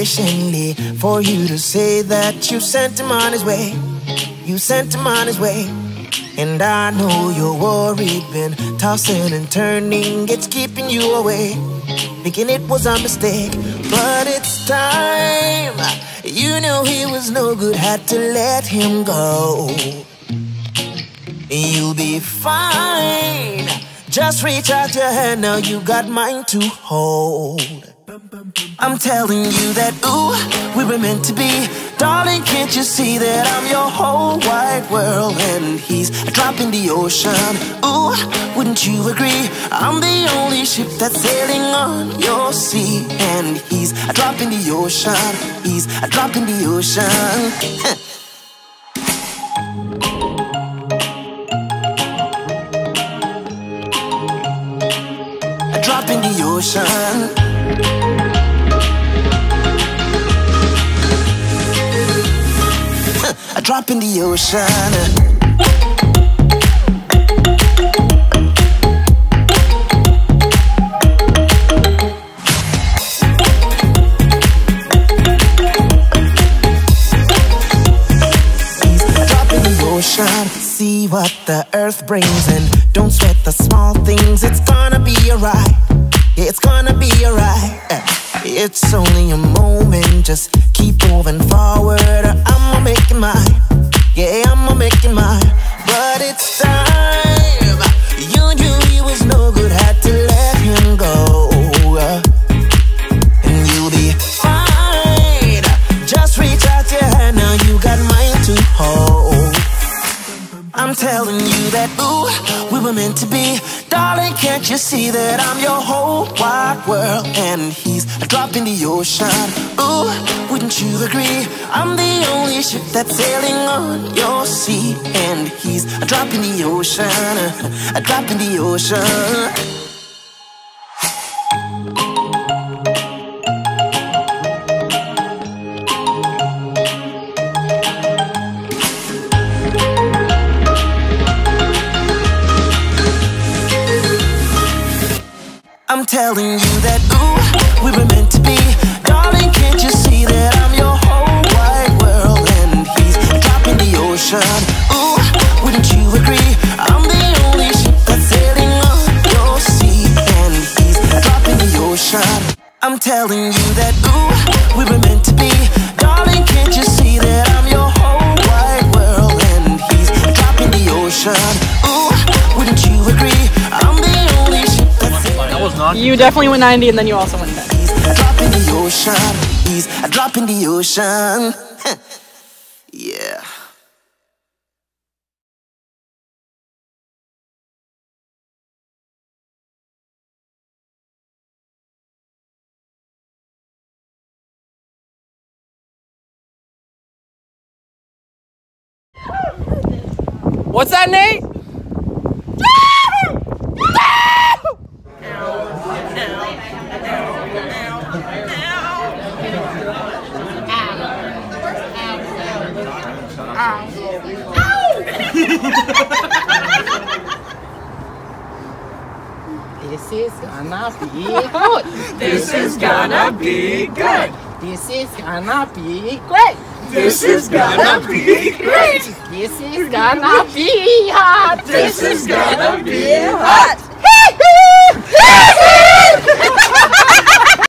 patiently for you to say that you sent him on his way. You sent him on his way. And I know you're worried, been tossing and turning, it's keeping you away, thinking it was a mistake. But it's time. You know he was no good, had to let him go. You'll be fine. Just reach out your hand, now you got mine to hold. I'm telling you that, ooh, we were meant to be. Darling, can't you see that I'm your whole wide world and he's a drop in the ocean? Ooh, wouldn't you agree? I'm the only ship that's sailing on your sea, and he's a drop in the ocean. He's a drop in the ocean. A drop in the ocean. A drop in the ocean. He's a drop in the ocean. See what the earth brings and don't sweat the small things. It's gonna be alright. Yeah, it's gonna be alright. It's only a moment, just keep moving forward. I'ma make it mine, yeah, I'ma make it mine. But it's time. You knew he was no good, had to let him go. And you'll be fine. Just reach out your hand, now you got mine to hold. I'm telling you that, ooh, we were meant to be. Darling, can't you see that I'm your whole wide world and he's a drop in the ocean? Ooh, wouldn't you agree? I'm the only ship that's sailing on your sea, and he's a drop in the ocean. A drop in the ocean. I'm telling you that, ooh, we were meant to be. Darling, can't you see that I'm your whole wide world and he's a drop in the ocean? Ooh, wouldn't you agree? I'm the only ship that's sailing on your sea, and he's a drop in the ocean. I'm telling you that, ooh, we were meant to be. Darling, can't you see that I'm your whole wide world and he's a drop in the ocean? Ooh, wouldn't you agree? I'm the only ship that's sailing. You definitely went 90 and then you also went 10. He's a drop in the ocean. He's a drop in the ocean. Yeah. What's that, Nate? This is gonna be good. This is gonna be good. This is gonna be great. This is gonna be great. This is gonna be hot. This is gonna be hot.